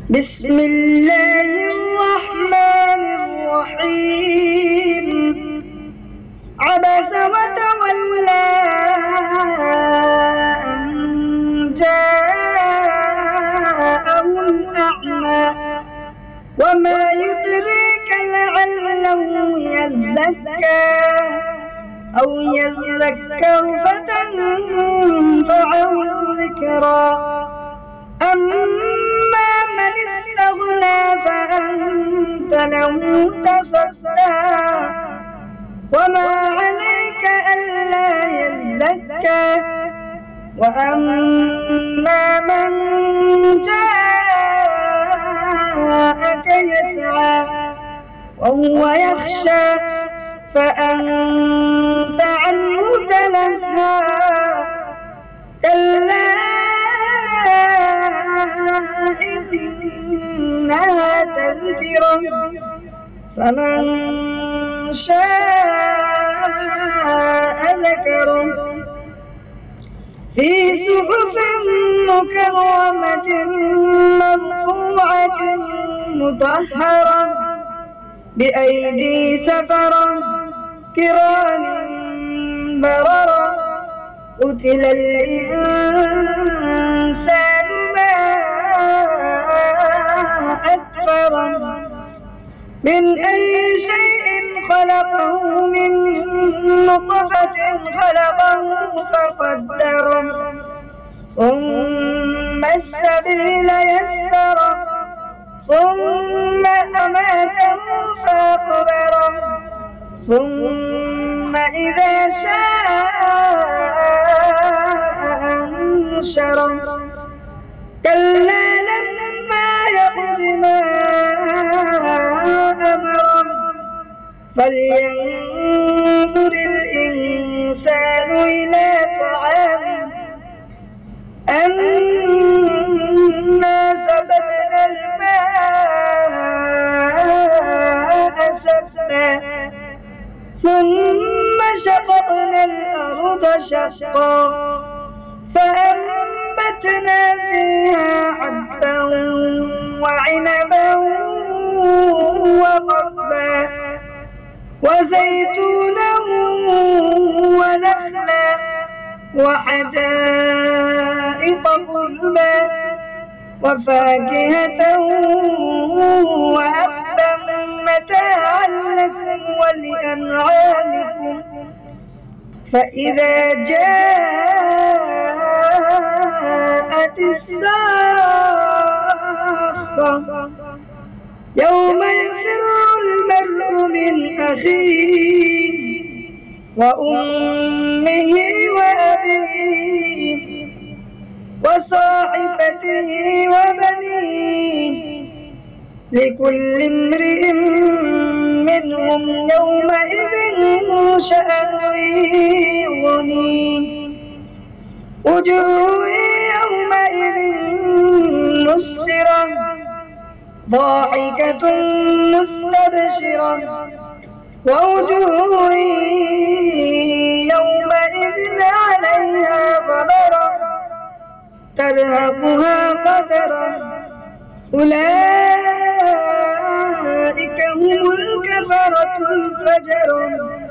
بسم الله الرحمن الرحيم. عبس وتولى أن جاءه الأعمى وما يدريك لعله يزكى أو يذكر فتنفعه الذكرى. أما من استغنى فأنت له تصدى وما عليك ألا يزكى. وأما من جاءك يسعى وهو يخشى فأنت عنه تلهى. كلا إنها تذكرة فمن شاء ذكره في صحف مكرمة مرفوعة مطهرة بأيدي سفرة كرام بررة. قتل الإنسان ما أكفره من أي شيء خلقه من نطفة خلقه فقدره ثم السبيل يسره ثم أماته فأقبره ثم إذا شاء أنشره. كلا لما يقض ما أمره فلينظر الإنسان إلى طعامه أنا سببنا الماء سبا ثم شققنا الأرض شقا فأنبتنا فيها حبا وعنبا وقضبا وزيتونا ونخلا وحدائق غلبا وفاكهة وأبا متاعا لكم ولأنعامكم. فإذا جاءت الصاخة يوم يفر المرء من أخيه وأمه وأبيه وصاحبته وبنيه لكل امرئ منهم يومئذ شأن يغنيه. وجوه يومئذ مسفرة ضاحكة مستبشرة ووجوه يومئذ عليها غبرة ترهقها قترة. أولئك هم الكفرة الفجرة.